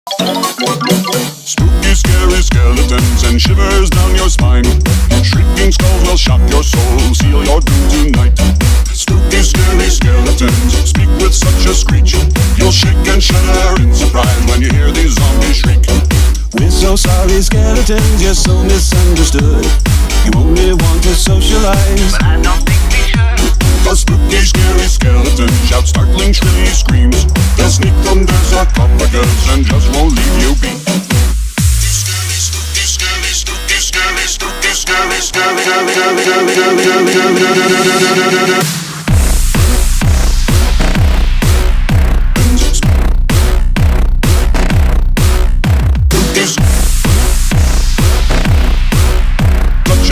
Spooky, scary skeletons and shivers down your spine. Shrieking skulls will shock your soul, seal your doom tonight. Spooky, scary skeletons speak with such a screech. You'll shake and shudder in surprise when you hear these zombies shriek. We're so sorry, skeletons, you're so misunderstood. You only want to socialize, but I don't think we should. The spooky, scary skeletons shout startling, shrilly screams. They'll sneak under sarcophagus and just won't leave you be. Spooky, scary, spooky, scary, spooky, scary, scary, scary, scary, scary, scary, scary, scary, scary,